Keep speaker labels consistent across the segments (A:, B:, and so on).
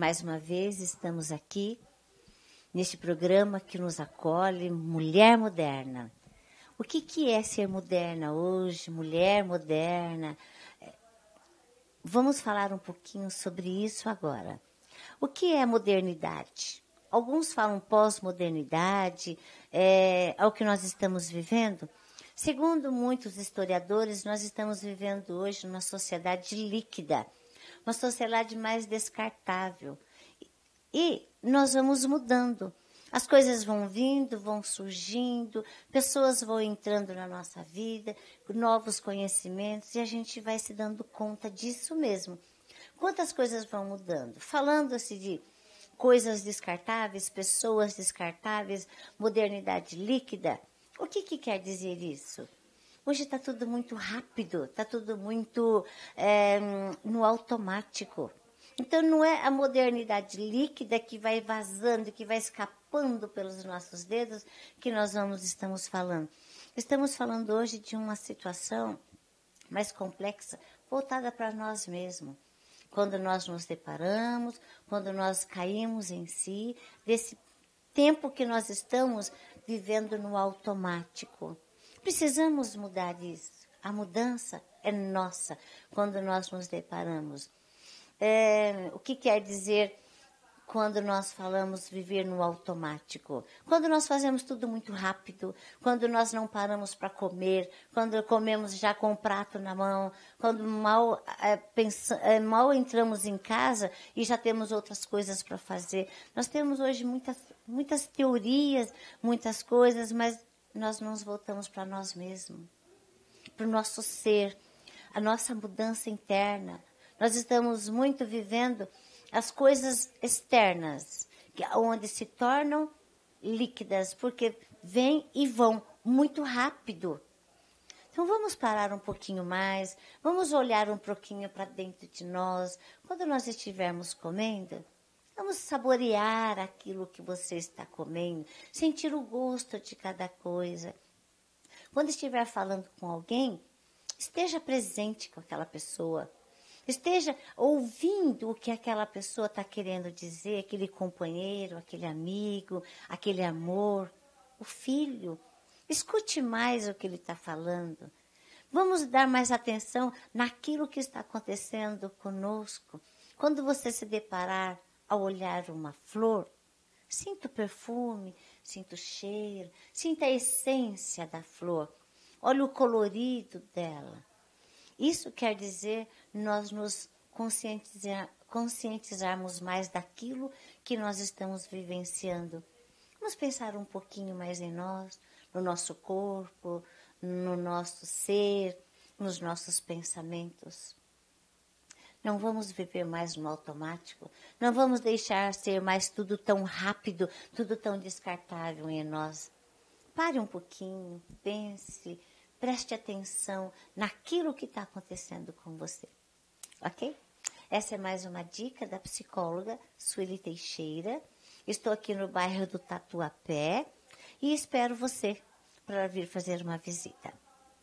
A: Mais uma vez estamos aqui, neste programa que nos acolhe, Mulher Moderna. O que é ser moderna hoje, mulher moderna? Vamos falar um pouquinho sobre isso agora. O que é modernidade? Alguns falam pós-modernidade, é o que nós estamos vivendo. Segundo muitos historiadores, nós estamos vivendo hoje numa sociedade líquida, uma sociedade mais descartável. E nós vamos mudando. As coisas vão vindo, vão surgindo, pessoas vão entrando na nossa vida, novos conhecimentos, e a gente vai se dando conta disso mesmo. Quantas coisas vão mudando? Falando-se de coisas descartáveis, pessoas descartáveis, modernidade líquida, o que quer dizer isso? Hoje está tudo muito rápido, está tudo muito no automático. Então, não é a modernidade líquida que vai vazando, que vai escapando pelos nossos dedos que nós estamos falando. Estamos falando hoje de uma situação mais complexa, voltada para nós mesmos. Quando nós nos deparamos, quando nós caímos em si, desse tempo que nós estamos vivendo no automático. Precisamos mudar isso. A mudança é nossa quando nós nos deparamos. O que quer dizer quando nós falamos viver no automático? Quando nós fazemos tudo muito rápido, quando nós não paramos para comer, quando comemos já com o prato na mão, quando mal entramos em casa e já temos outras coisas para fazer. Nós temos hoje muitas teorias, muitas coisas, mas nós não nos voltamos para nós mesmos, para o nosso ser, a nossa mudança interna. Nós estamos muito vivendo as coisas externas, onde se tornam líquidas, porque vêm e vão muito rápido. Então, vamos parar um pouquinho mais, vamos olhar um pouquinho para dentro de nós. Quando nós estivermos comendo, vamos saborear aquilo que você está comendo, sentir o gosto de cada coisa. Quando estiver falando com alguém, esteja presente com aquela pessoa. Esteja ouvindo o que aquela pessoa está querendo dizer, aquele companheiro, aquele amigo, aquele amor, o filho. Escute mais o que ele está falando. Vamos dar mais atenção naquilo que está acontecendo conosco. Quando você se deparar ao olhar uma flor, sinta o perfume, sinta o cheiro, sinta a essência da flor. Olha o colorido dela. Isso quer dizer nós nos conscientizarmos mais daquilo que nós estamos vivenciando. Vamos pensar um pouquinho mais em nós, no nosso corpo, no nosso ser, nos nossos pensamentos. Não vamos viver mais no automático. Não vamos deixar ser mais tudo tão rápido, tudo tão descartável em nós. Pare um pouquinho, pense, preste atenção naquilo que está acontecendo com você. Ok? Essa é mais uma dica da psicóloga Sueli Teixeira. Estou aqui no bairro do Tatuapé e espero você para vir fazer uma visita.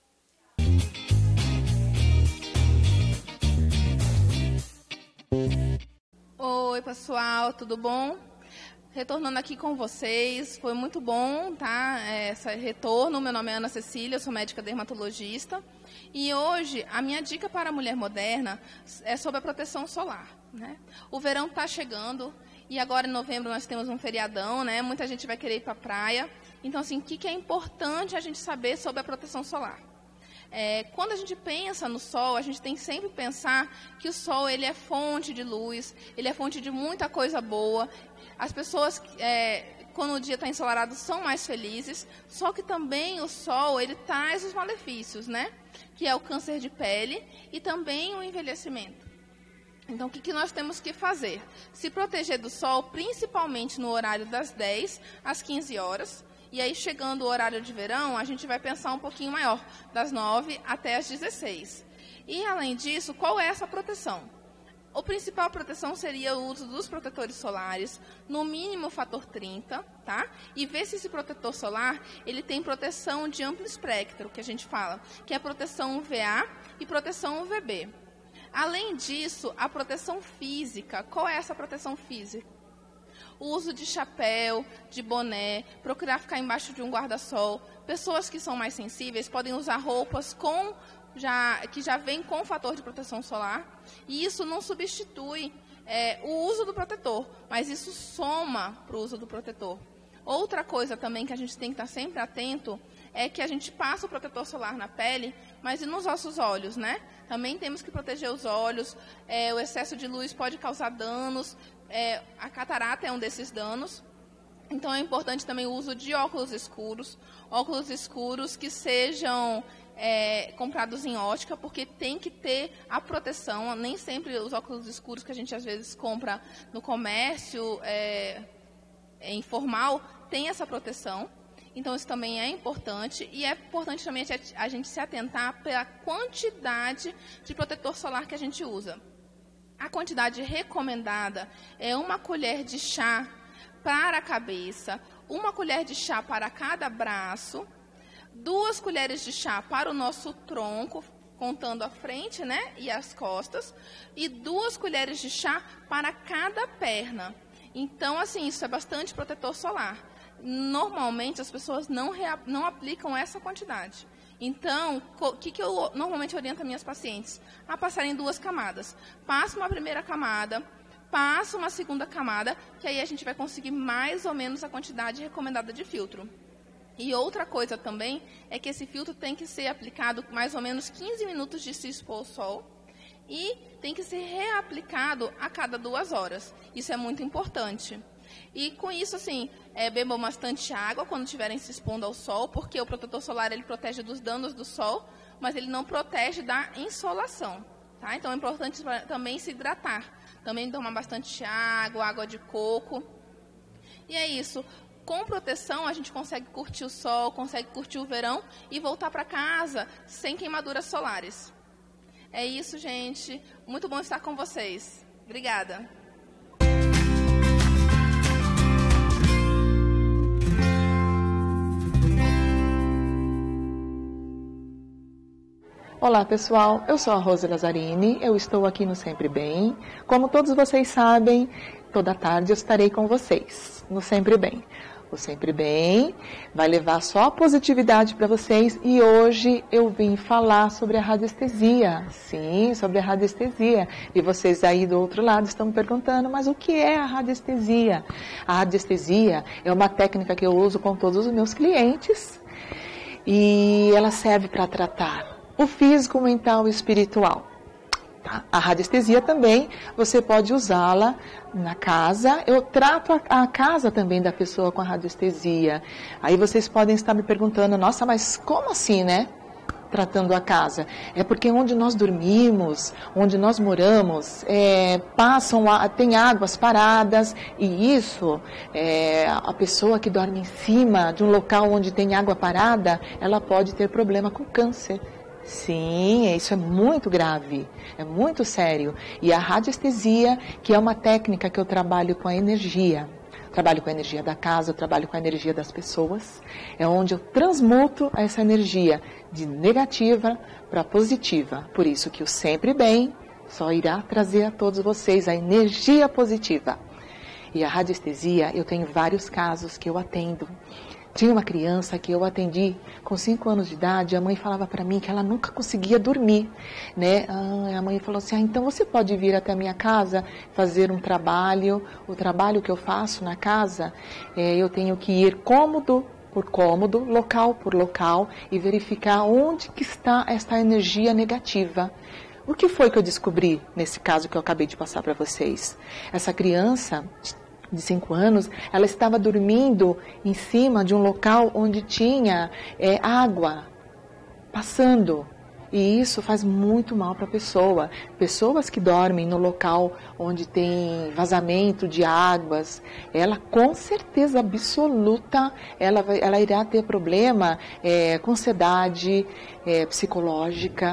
B: Oi, pessoal, tudo bom? Retornando aqui com vocês, foi muito bom, tá? Esse retorno. Meu nome é Ana Cecília, eu sou médica dermatologista. E hoje, a minha dica para a mulher moderna é sobre a proteção solar, né? O verão está chegando e agora em novembro nós temos um feriadão, né? Muita gente vai querer ir para a praia. Então, assim, o que é importante a gente saber sobre a proteção solar? Quando a gente pensa no sol, a gente tem que sempre pensar que o sol ele é fonte de luz, ele é fonte de muita coisa boa. As pessoas, quando o dia está ensolarado, são mais felizes, só que também o sol ele traz os malefícios, né? Que é o câncer de pele e também o envelhecimento. Então, o que nós temos que fazer? Se proteger do sol, principalmente no horário das 10 às 15 horas. E aí, chegando o horário de verão, a gente vai pensar um pouquinho maior, das 9 até as 16. E, além disso, qual é essa proteção? A principal proteção seria o uso dos protetores solares, no mínimo fator 30, tá? E ver se esse protetor solar, ele tem proteção de amplo espectro, que a gente fala, que é proteção UVA e proteção UVB. Além disso, a proteção física. Qual é essa proteção física? O uso de chapéu, de boné, procurar ficar embaixo de um guarda-sol. Pessoas que são mais sensíveis podem usar roupas que já vêm com fator de proteção solar. E isso não substitui o uso do protetor, mas isso soma para o uso do protetor. Outra coisa também que a gente tem que estar sempre atento é que a gente passa o protetor solar na pele, mas e nos nossos olhos, né? Também temos que proteger os olhos. O excesso de luz pode causar danos. A catarata é um desses danos. Então é importante também o uso de óculos escuros que sejam comprados em ótica, porque tem que ter a proteção. Nem sempre os óculos escuros que a gente às vezes compra no comércio informal tem essa proteção. Então isso também é importante. E é importante também a gente se atentar pela quantidade de protetor solar que a gente usa. A quantidade recomendada é 1 colher de chá para a cabeça, 1 colher de chá para cada braço, 2 colheres de chá para o nosso tronco, contando a frente, né, e as costas, e 2 colheres de chá para cada perna. Então, assim, isso é bastante protetor solar. Normalmente, as pessoas não aplicam essa quantidade. Então, o que eu normalmente oriento as minhas pacientes? A passarem 2 camadas. Passa uma primeira camada, passa uma segunda camada, que aí a gente vai conseguir mais ou menos a quantidade recomendada de filtro. E outra coisa também é que esse filtro tem que ser aplicado mais ou menos 15 minutos de se expor ao sol e tem que ser reaplicado a cada 2 horas. Isso é muito importante. E com isso, assim, bebam bastante água quando estiverem se expondo ao sol, porque o protetor solar ele protege dos danos do sol, mas ele não protege da insolação. Tá? Então é importante também se hidratar. Também tomar bastante água de coco. E é isso. Com proteção, a gente consegue curtir o sol, consegue curtir o verão e voltar para casa sem queimaduras solares. É isso, gente. Muito bom estar com vocês. Obrigada.
C: Olá pessoal, eu sou a Rose Lazzarini, eu estou aqui no Sempre Bem. Como todos vocês sabem, toda tarde eu estarei com vocês no Sempre Bem. O Sempre Bem vai levar só positividade para vocês e hoje eu vim falar sobre a radiestesia. Sim, sobre a radiestesia. E vocês aí do outro lado estão me perguntando, mas o que é a radiestesia? A radiestesia é uma técnica que eu uso com todos os meus clientes e ela serve para tratar o físico, mental e espiritual. Tá? A radiestesia também, você pode usá-la na casa. Eu trato a casa também da pessoa com a radiestesia. Aí vocês podem estar me perguntando, nossa, mas como assim, né? Tratando a casa. É porque onde nós dormimos, onde nós moramos, tem águas paradas e isso, a pessoa que dorme em cima de um local onde tem água parada, ela pode ter problema com câncer. Sim, isso é muito grave, é muito sério. E a radiestesia, que é uma técnica que eu trabalho com a energia. Trabalho com a energia da casa, eu trabalho com a energia das pessoas. É onde eu transmuto essa energia de negativa para positiva. Por isso que o Sempre Bem só irá trazer a todos vocês a energia positiva. E a radiestesia, eu tenho vários casos que eu atendo. Tinha uma criança que eu atendi com 5 anos de idade, a mãe falava para mim que ela nunca conseguia dormir, né? A mãe falou assim, então você pode vir até a minha casa fazer um trabalho, o trabalho que eu faço na casa, eu tenho que ir cômodo por cômodo, local por local e verificar onde que está essa energia negativa. O que foi que eu descobri nesse caso que eu acabei de passar para vocês? Essa criança de 5 anos, ela estava dormindo em cima de um local onde tinha água passando. E isso faz muito mal para a pessoa. Pessoas que dormem no local onde tem vazamento de águas, ela com certeza absoluta, ela irá ter problema com ansiedade psicológica.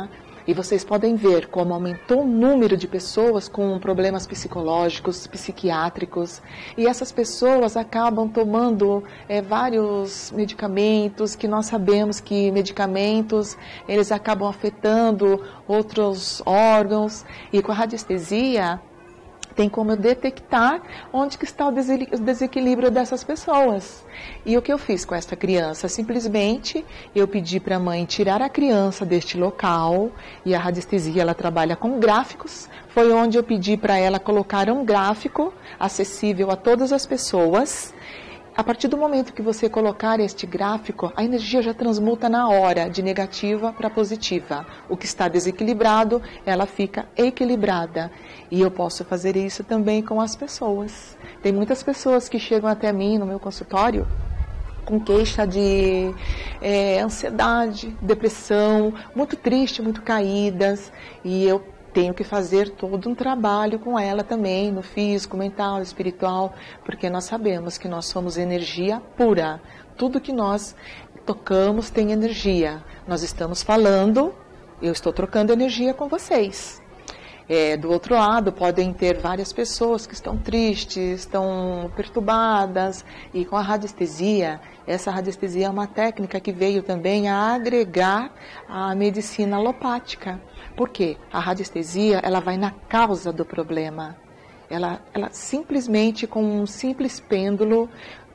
C: E vocês podem ver como aumentou o número de pessoas com problemas psicológicos, psiquiátricos. E essas pessoas acabam tomando vários medicamentos, que nós sabemos que medicamentos, eles acabam afetando outros órgãos. E com a radiestesia, tem como eu detectar onde que está o desequilíbrio dessas pessoas. E o que eu fiz com essa criança? Simplesmente eu pedi para a mãe tirar a criança deste local, e a radiestesia ela trabalha com gráficos. Foi onde eu pedi para ela colocar um gráfico acessível a todas as pessoas. A partir do momento que você colocar este gráfico, a energia já transmuta na hora, de negativa para positiva. O que está desequilibrado, ela fica equilibrada. E eu posso fazer isso também com as pessoas. Tem muitas pessoas que chegam até mim no meu consultório com queixa de ansiedade, depressão, muito triste, muito caídas. E eu tenho que fazer todo um trabalho com ela também, no físico, mental, espiritual, porque nós sabemos que nós somos energia pura. Tudo que nós tocamos tem energia. Nós estamos falando, eu estou trocando energia com vocês. Do outro lado, podem ter várias pessoas que estão tristes, estão perturbadas, e com a radiestesia, essa radiestesia é uma técnica que veio também a agregar a medicina alopática. Por quê? A radiestesia, ela vai na causa do problema. Ela simplesmente, com um simples pêndulo,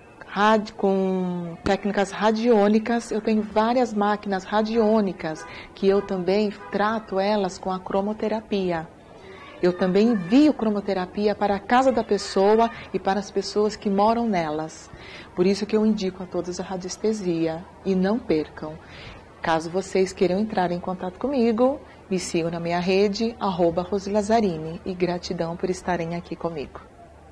C: com técnicas radiônicas, eu tenho várias máquinas radiônicas, que eu também trato elas com a cromoterapia. Eu também envio cromoterapia para a casa da pessoa e para as pessoas que moram nelas. Por isso que eu indico a todos a radiestesia. E não percam. Caso vocês queiram entrar em contato comigo, me sigam na minha rede, @Rosilazzarini. E gratidão por estarem aqui comigo.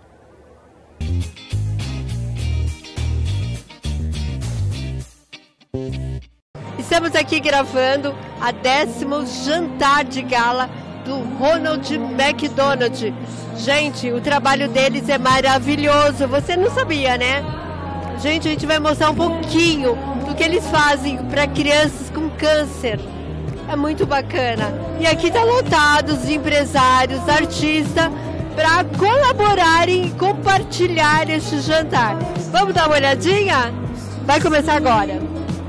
D: Estamos aqui gravando a 10º jantar de gala do Ronald McDonald. Gente, o trabalho deles é maravilhoso. Você não sabia, né? Gente, a gente vai mostrar um pouquinho do que eles fazem para crianças com câncer. É muito bacana. E aqui tá lotado os empresários, artistas, para colaborarem e compartilhar este jantar. Vamos dar uma olhadinha? Vai começar agora.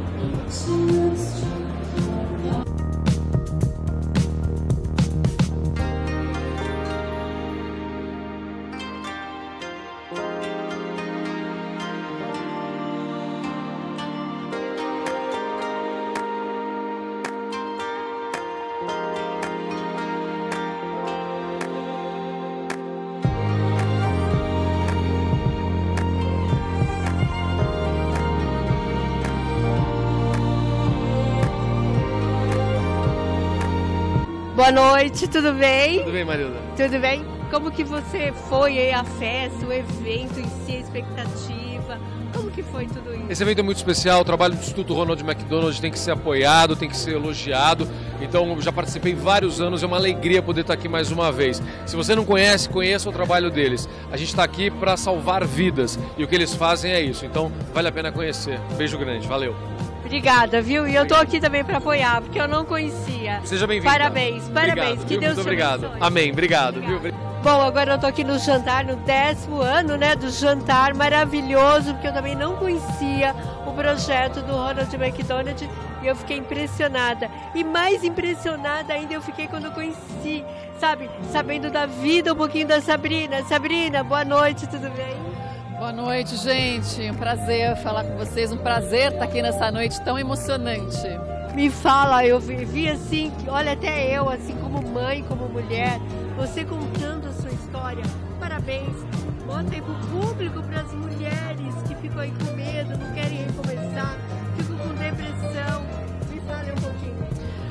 D: Boa noite, tudo bem?
E: Tudo bem, Marilda?
D: Tudo bem? Como que você foi aí a festa, o evento em si, a expectativa? Como que foi tudo isso?
E: Esse evento é muito especial, o trabalho do Instituto Ronald McDonald tem que ser apoiado, tem que ser elogiado. Então, eu já participei vários anos, é uma alegria poder estar aqui mais uma vez. Se você não conhece, conheça o trabalho deles. A gente está aqui para salvar vidas e o que eles fazem é isso. Então, vale a pena conhecer. Beijo grande, valeu.
D: Obrigada, viu? E eu tô aqui também para apoiar, porque eu não conhecia.
E: Seja bem-vindo.
D: Parabéns, parabéns.
E: Obrigado,
D: que Deus te
E: obrigado.
D: abençoe.
E: Amém, obrigado. Viu?
D: Bom, agora eu tô aqui no jantar, no 10º ano, né, do jantar maravilhoso, porque eu também não conhecia o projeto do Ronald McDonald e eu fiquei impressionada. E mais impressionada ainda eu fiquei quando eu conheci, sabe, sabendo da vida um pouquinho da Sabrina. Sabrina, boa noite, tudo bem?
F: Boa noite, gente. Um prazer falar com vocês, um prazer estar aqui nessa noite tão emocionante.
D: Me fala, eu vi assim, olha, até eu, assim, como mãe, como mulher, você contando a sua história. Parabéns. Bota aí pro público, para as mulheres que ficam aí com medo, não querem recomeçar, ficam com depressão. Me fale um pouquinho.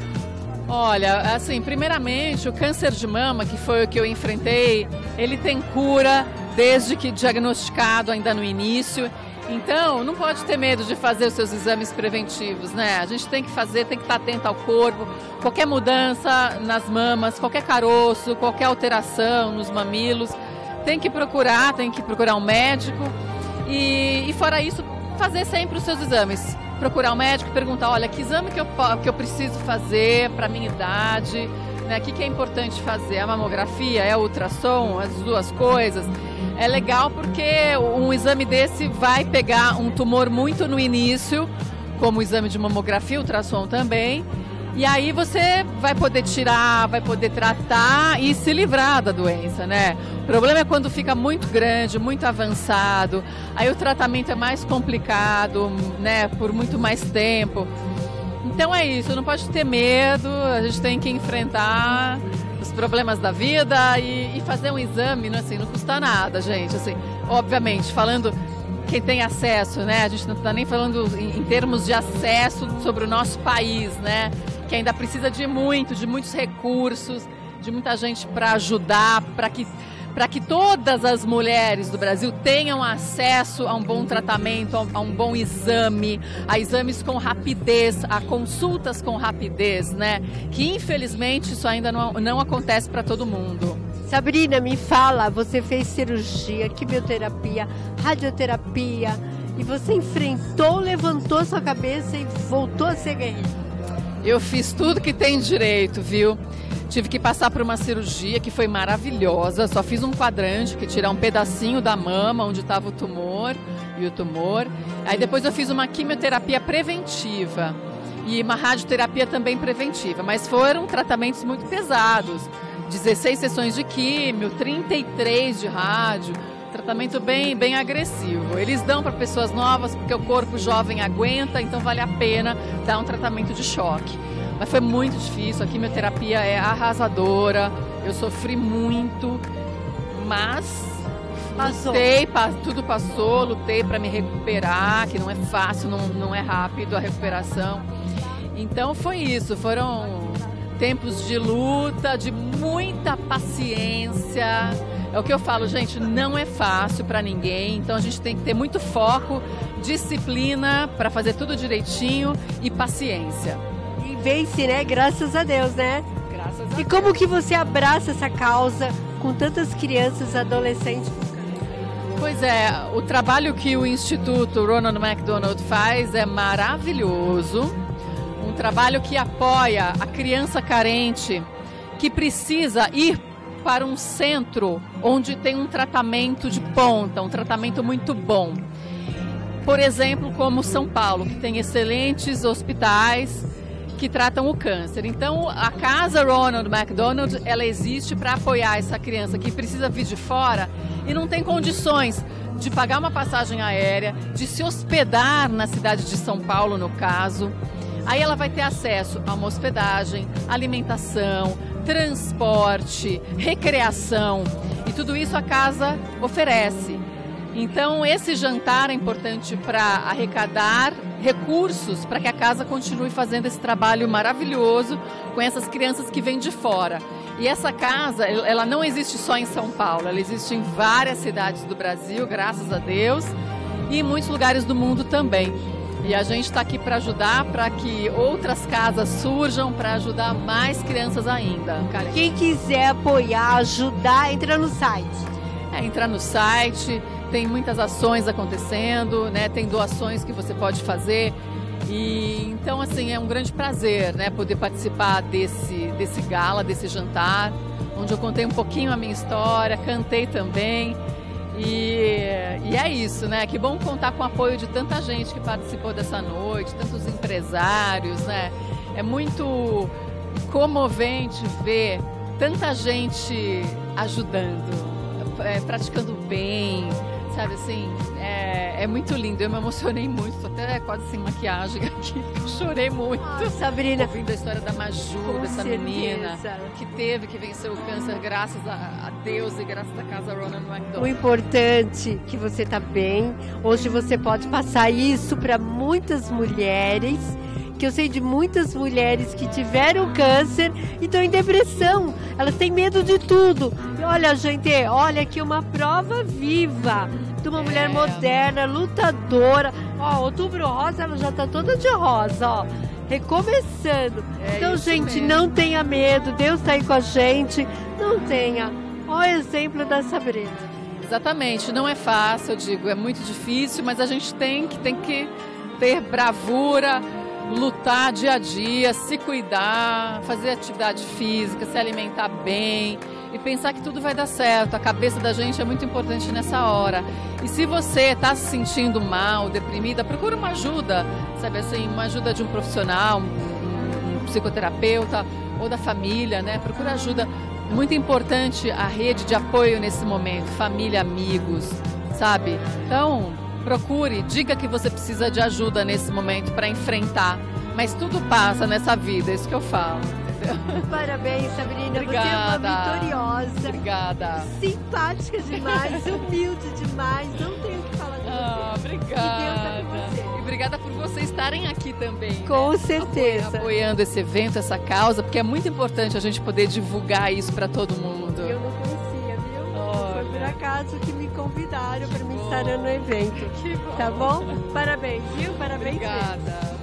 F: Olha, assim, primeiramente, o câncer de mama, que foi o que eu enfrentei, ele tem cura desde que diagnosticado ainda no início. Então, não pode ter medo de fazer os seus exames preventivos, né? A gente tem que fazer, tem que estar atento ao corpo. Qualquer mudança nas mamas, qualquer caroço, qualquer alteração nos mamilos, tem que procurar um médico. E fora isso, fazer sempre os seus exames. procurar o médico e perguntar, olha, que exame que eu preciso fazer para minha idade, né? O que é importante fazer? A mamografia, é a ultrassom, as duas coisas. É legal porque um exame desse vai pegar um tumor muito no início, como o exame de mamografia, ultrassom também, e aí você vai poder tirar, vai poder tratar e se livrar da doença, né? O problema é quando fica muito grande, muito avançado, aí o tratamento é mais complicado, né? Por muito mais tempo. Então é isso, não pode ter medo, a gente tem que enfrentar os problemas da vida e fazer um exame, assim, não custa nada, gente. Assim, obviamente, falando quem tem acesso, né? A gente não está nem falando em termos de acesso sobre o nosso país, né? Que ainda precisa de muitos recursos, de muita gente para ajudar, para que todas as mulheres do Brasil tenham acesso a um bom tratamento, a um bom exame, a exames com rapidez, a consultas com rapidez, né? Que infelizmente isso ainda não acontece para todo mundo.
D: Sabrina, me fala, você fez cirurgia, quimioterapia, radioterapia e você enfrentou, levantou sua cabeça e voltou a ser guerreira.
F: Eu fiz tudo que tem direito, viu? Tive que passar por uma cirurgia que foi maravilhosa, só fiz um quadrante, que tirar um pedacinho da mama onde estava o tumor. Aí depois eu fiz uma quimioterapia preventiva e uma radioterapia também preventiva, mas foram tratamentos muito pesados. 16 sessões de químio, 33 de rádio, tratamento bem agressivo. Eles dão para pessoas novas porque o corpo jovem aguenta, então vale a pena dar um tratamento de choque. Mas foi muito difícil, a quimioterapia é arrasadora, eu sofri muito, mas lutei, tudo passou, lutei para me recuperar, que não é fácil, não é rápido a recuperação. Então foi isso, foram tempos de luta, de muita paciência. É o que eu falo, gente, não é fácil para ninguém, então a gente tem que ter muito foco, disciplina para fazer tudo direitinho e paciência.
D: E vence, né? Graças a Deus, né?
F: Graças a Deus.
D: E como que você abraça essa causa com tantas crianças, adolescentes?
F: Pois é, o trabalho que o Instituto Ronald McDonald faz é maravilhoso. Um trabalho que apoia a criança carente, que precisa ir para um centro onde tem um tratamento de ponta, um tratamento muito bom. Por exemplo, como São Paulo, que tem excelentes hospitais que tratam o câncer. Então, a Casa Ronald McDonald, ela existe para apoiar essa criança que precisa vir de fora e não tem condições de pagar uma passagem aérea, de se hospedar na cidade de São Paulo, no caso. Aí ela vai ter acesso a uma hospedagem, alimentação, transporte, recreação, e tudo isso a casa oferece. Então esse jantar é importante para arrecadar recursos para que a casa continue fazendo esse trabalho maravilhoso com essas crianças que vêm de fora. E essa casa, ela não existe só em São Paulo, ela existe em várias cidades do Brasil, graças a Deus, e em muitos lugares do mundo também. E a gente está aqui para ajudar, para que outras casas surjam, para ajudar mais crianças ainda.
D: Quem quiser apoiar, ajudar, entra no site.
F: Entra no site, tem muitas ações acontecendo, né? Tem doações que você pode fazer. E então, assim, é um grande prazer, né, poder participar desse gala, desse jantar, onde eu contei um pouquinho a minha história, cantei também. E é isso, né? Que bom contar com o apoio de tanta gente que participou dessa noite, tantos empresários, né? É muito comovente ver tanta gente ajudando, praticando bem, sabe assim? É muito lindo, eu me emocionei muito, estou até quase sem maquiagem aqui, porque eu chorei muito.
D: Sabrina,
F: ouvindo a história da Maju, dessa menina que venceu o câncer graças a Deus e graças à Casa Ronald McDonald.
D: O importante é que você está bem, hoje você pode passar isso para muitas mulheres, que eu sei de muitas mulheres que tiveram câncer e estão em depressão, elas têm medo de tudo. E olha, gente, olha aqui uma prova viva de uma mulher moderna, lutadora. Ó, Outubro Rosa, ela já está toda de rosa, ó, recomeçando. Então, gente, mesmo. Não tenha medo, Deus está aí com a gente, não tenha. Ó o exemplo da Sabrina.
F: Exatamente, não é fácil, eu digo, é muito difícil, mas a gente tem que ter bravura, lutar dia a dia, se cuidar, fazer atividade física, se alimentar bem e pensar que tudo vai dar certo. A cabeça da gente é muito importante nessa hora. E se você está se sentindo mal, deprimida, procura uma ajuda, sabe assim, uma ajuda de um profissional, um psicoterapeuta ou da família, né? Procura ajuda. Muito importante a rede de apoio nesse momento, família, amigos, sabe? Então, procure, diga que você precisa de ajuda nesse momento para enfrentar. Mas tudo passa nessa vida, é isso que eu falo.
D: Parabéns, Sabrina.
F: Obrigada.
D: Você é uma vitoriosa.
F: Obrigada.
D: Simpática demais, humilde demais. Não tenho o que falar de você.
F: Obrigada.
D: Que Deus tá com você.
F: E obrigada por vocês estarem aqui também.
D: Com
F: né?
D: certeza.
F: Apoiando esse evento, essa causa, porque é muito importante a gente poder divulgar isso para todo mundo.
D: Eu não conhecia, viu?
F: Olha.
D: Foi por acaso que me convidaram para me estar no evento.
F: Que bom.
D: Tá bom? Parabéns, viu? Parabéns mesmo.
F: Obrigada.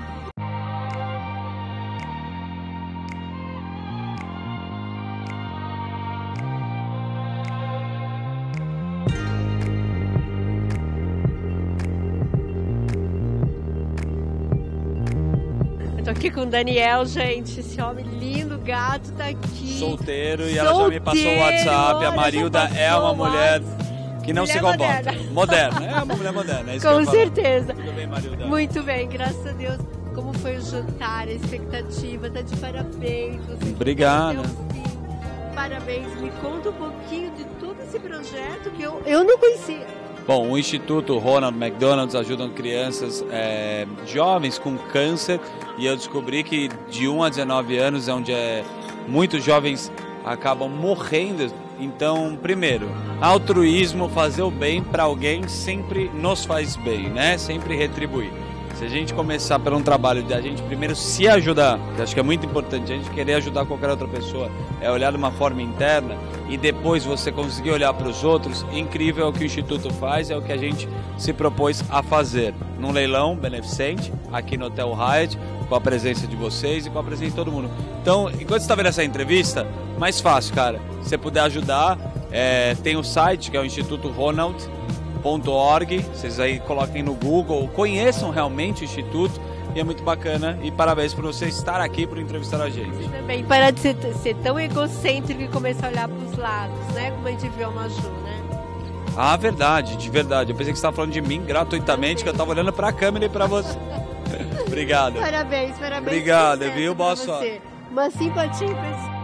D: Eu tô aqui com o Daniel, gente. Esse homem lindo, gato, tá aqui.
G: Solteiro, e ela já me passou o WhatsApp. A Marilda é uma mulher que não se comporta. Moderna. É uma mulher moderna. É isso
D: Com certeza.
G: Tudo bem, Marilda?
D: Muito bem, graças a Deus. Como foi o jantar, a expectativa? Tá de parabéns. Você
G: Obrigado.
D: até o fim. Parabéns. Me conta um pouquinho de todo esse projeto que eu não conhecia.
G: Bom, o Instituto Ronald McDonald ajuda crianças jovens com câncer, e eu descobri que de 1 a 19 anos é onde muitos jovens acabam morrendo. Então, primeiro, altruísmo, fazer o bem para alguém sempre nos faz bem, né? Sempre retribuir. Se a gente começar por um trabalho de a gente primeiro se ajudar, que acho que é muito importante, a gente querer ajudar qualquer outra pessoa, é olhar de uma forma interna e depois você conseguir olhar para os outros, incrível é o que o Instituto faz, é o que a gente se propôs a fazer. Num leilão beneficente, aqui no Hotel Hyatt, com a presença de vocês e com a presença de todo mundo. Então, enquanto você está vendo essa entrevista, mais fácil, cara, se você puder ajudar, tem o site que é o Instituto Ronald.org, vocês aí coloquem no Google, conheçam realmente o Instituto, e é muito bacana, e parabéns por você estar aqui por entrevistar a gente.
D: Também para de ser tão egocêntrico e começar a olhar para os lados, né? Como a gente viu a Maju, né?
G: Ah, verdade, de verdade. Eu pensei que você estava falando de mim gratuitamente, que eu estava olhando para a câmera e para você. Obrigado.
D: Parabéns.
G: Obrigado,
D: Sucesso
G: viu? Boa sorte.
D: você. Uma simpatia impressionante.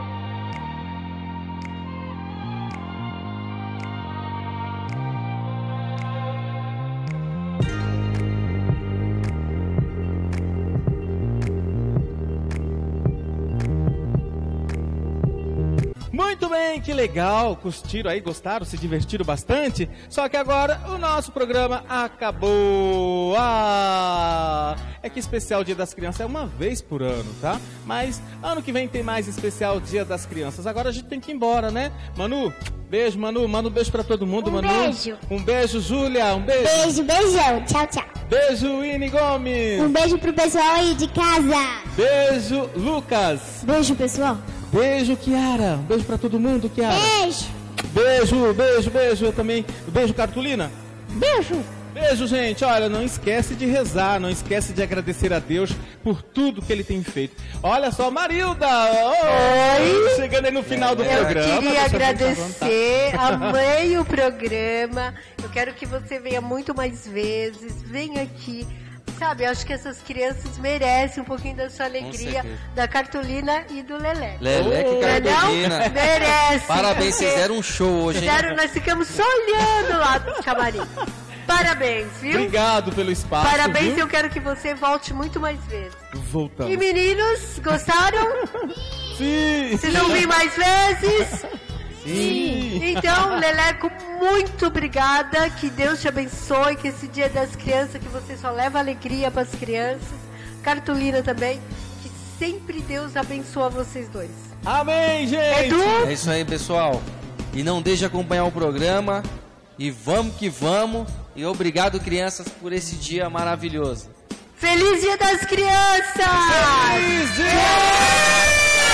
H: Muito bem, que legal, curtiram aí, gostaram, se divertiram bastante, só que agora o nosso programa acabou. É que especial Dia das Crianças é uma vez por ano, tá? Mas ano que vem tem mais especial Dia das Crianças, agora a gente tem que ir embora, né? Manu, beijo, Manu, manda um beijo pra todo mundo, Manu.
I: Beijo.
H: Um beijo, Júlia, um beijo.
I: Beijo, beijão, tchau, tchau.
H: Beijo, Winnie Gomes.
I: Um beijo pro pessoal aí de casa.
H: Beijo, Lucas.
I: Beijo, pessoal.
H: Beijo, Kiara. Um beijo pra todo mundo, Kiara.
I: Beijo.
H: Beijo. Eu também. Beijo, Cartolina.
I: Beijo.
H: Beijo, gente. Olha, não esquece de rezar, não esquece de agradecer a Deus por tudo que Ele tem feito. Olha só, Marilda. Oi. Chegando aí no final do programa.
D: Eu queria agradecer, amei o programa. Eu quero que você venha muito mais vezes. Venha aqui. Sabe, acho que essas crianças merecem um pouquinho da sua alegria, da Cartolina e do Lelé.
J: Lelé que Cartolina.
D: Merece.
J: Parabéns, vocês deram um show hoje, hein?
D: Nós ficamos só olhando lá do camarim. Parabéns, viu?
H: Obrigado pelo espaço.
D: Parabéns,
H: viu?
D: Eu quero que você volte muito mais vezes.
H: Voltamos.
D: E meninos, gostaram?
H: Sim.
D: Vocês vão vir mais vezes?
H: Sim.
D: Então, Leleco, muito obrigada. Que Deus te abençoe. Que esse Dia das Crianças, que você só leva alegria para as crianças. Cartolina também. Que sempre Deus abençoe vocês dois.
H: Amém, gente.
D: Edu?
J: É isso aí, pessoal. E não deixe de acompanhar o programa. E vamos que vamos. E obrigado, crianças, por esse dia maravilhoso.
D: Feliz Dia das Crianças!
H: Feliz Dia!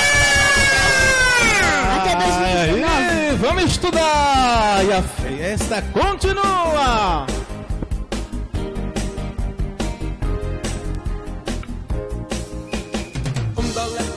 I: Até 2019.
H: Vamos estudar! E a festa continua!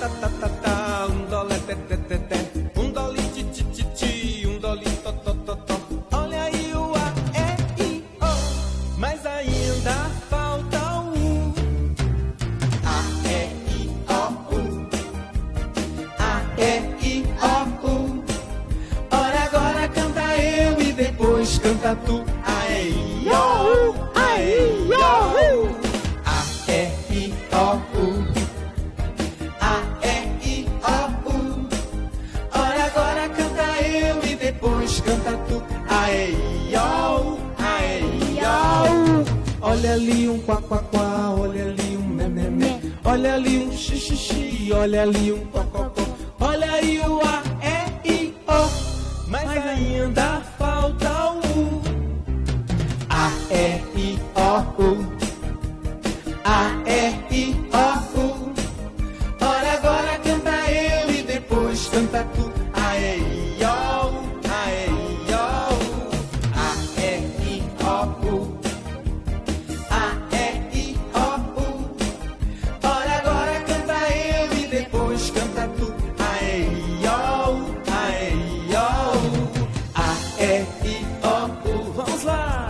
K: ta ta ta ta, um dó lé té té té té, um dó li ti ti ti ti, um dó li tó tó tó tó. Olha aí o A, E, I, O, mas ainda falta o U. A, E, I, O, U. A, E, I, O, U. Ora agora canta eu e depois canta tu. A, E, I, O, U. A, E, I, O, U. A, E, I, O, U. A, E, I, O, U. Ora agora canta eu e depois canta tu. A, E, I, O, U. A, E, I, O, U. Olha ali um quá, quá, quá. Olha ali um mé, mé, mé. Olha ali um xi, xi, xi. Olha ali um có, có, có. Olha aí o A, E, I, O. Mas ainda falta o U. A, E, I, O, U. A, E, I, O, U. Ora agora canta eu e depois canta tu. A, E, I, O, U. A, E, I, O, U. A, E, I, O, U. A, E, I, O, U. Ora agora canta eu e depois canta tu. A, E, I, O, U. A, E, I, O, U. A, E, I, O, U. Vamos lá!